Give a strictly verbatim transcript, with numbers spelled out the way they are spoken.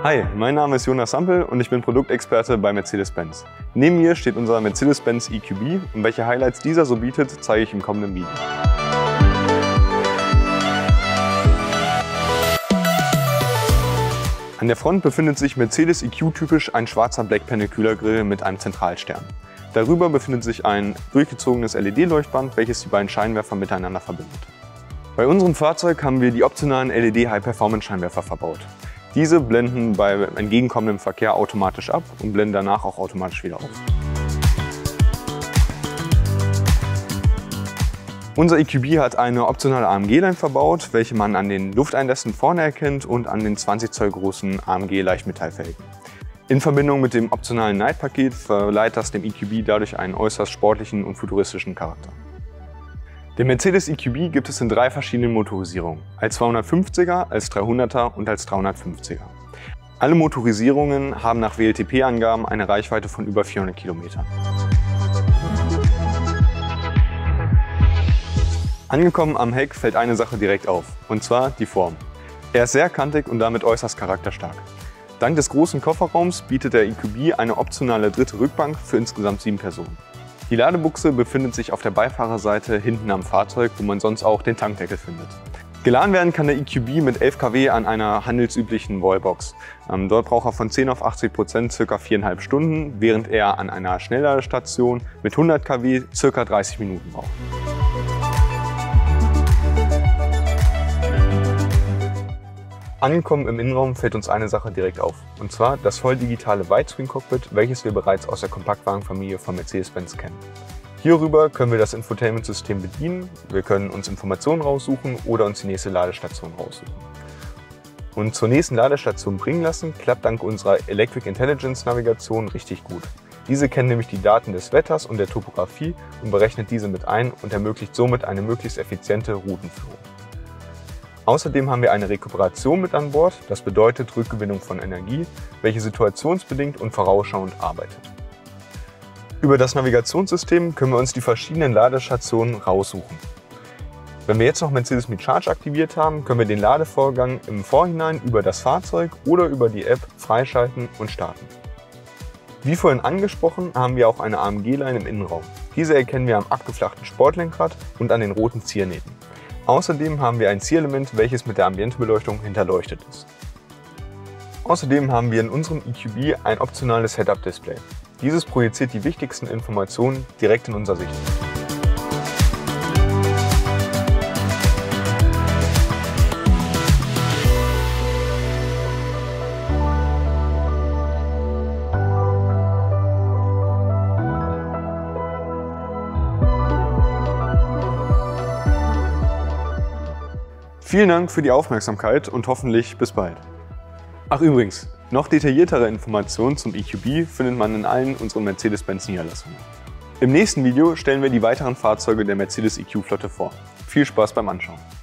Hi, mein Name ist Jonas Sampel und ich bin Produktexperte bei Mercedes-Benz. Neben mir steht unser Mercedes-Benz E Q B und welche Highlights dieser so bietet, zeige ich im kommenden Video. An der Front befindet sich Mercedes E Q-typisch ein schwarzer Black-Panel-Kühlergrill mit einem Zentralstern. Darüber befindet sich ein durchgezogenes L E D-Leuchtband, welches die beiden Scheinwerfer miteinander verbindet. Bei unserem Fahrzeug haben wir die optionalen L E D High-Performance-Scheinwerfer verbaut. Diese blenden bei entgegenkommendem Verkehr automatisch ab und blenden danach auch automatisch wieder auf. Unser E Q B hat eine optionale A M G-Line verbaut, welche man an den Lufteinlässen vorne erkennt und an den zwanzig Zoll großen A M G-Leichtmetallfelgen. In Verbindung mit dem optionalen Night-Paket verleiht das dem E Q B dadurch einen äußerst sportlichen und futuristischen Charakter. Den Mercedes E Q B gibt es in drei verschiedenen Motorisierungen, als zweihundertfünfziger, als dreihunderter und als dreihundertfünfziger. Alle Motorisierungen haben nach W L T P-Angaben eine Reichweite von über vierhundert Kilometern. Angekommen am Heck fällt eine Sache direkt auf, und zwar die Form. Er ist sehr kantig und damit äußerst charakterstark. Dank des großen Kofferraums bietet der E Q B eine optionale dritte Rückbank für insgesamt sieben Personen. Die Ladebuchse befindet sich auf der Beifahrerseite hinten am Fahrzeug, wo man sonst auch den Tankdeckel findet. Geladen werden kann der E Q B mit elf Kilowatt an einer handelsüblichen Wallbox. Ähm, dort braucht er von zehn auf achtzig Prozent ca. viereinhalb Stunden, während er an einer Schnellladestation mit hundert Kilowatt ca. dreißig Minuten braucht. Angekommen im Innenraum fällt uns eine Sache direkt auf, und zwar das voll digitale Widescreen-Cockpit, welches wir bereits aus der Kompaktwagenfamilie von Mercedes-Benz kennen. Hierüber können wir das Infotainment-System bedienen, wir können uns Informationen raussuchen oder uns die nächste Ladestation raussuchen. Und zur nächsten Ladestation bringen lassen, klappt dank unserer Electric Intelligence Navigation richtig gut. Diese kennt nämlich die Daten des Wetters und der Topografie und berechnet diese mit ein und ermöglicht somit eine möglichst effiziente Routenführung. Außerdem haben wir eine Rekuperation mit an Bord, das bedeutet Rückgewinnung von Energie, welche situationsbedingt und vorausschauend arbeitet. Über das Navigationssystem können wir uns die verschiedenen Ladestationen raussuchen. Wenn wir jetzt noch Mercedes Me Charge aktiviert haben, können wir den Ladevorgang im Vorhinein über das Fahrzeug oder über die App freischalten und starten. Wie vorhin angesprochen, haben wir auch eine A M G-Line im Innenraum. Diese erkennen wir am abgeflachten Sportlenkrad und an den roten Ziernähten. Außerdem haben wir ein Zierelement, welches mit der Ambientebeleuchtung hinterleuchtet ist. Außerdem haben wir in unserem E Q B ein optionales Head-Up-Display. Dieses projiziert die wichtigsten Informationen direkt in unser Sichtfeld. Vielen Dank für die Aufmerksamkeit und hoffentlich bis bald. Ach übrigens, noch detailliertere Informationen zum E Q B findet man in allen unseren Mercedes-Benz Niederlassungen. Im nächsten Video stellen wir die weiteren Fahrzeuge der Mercedes E Q-Flotte vor. Viel Spaß beim Anschauen!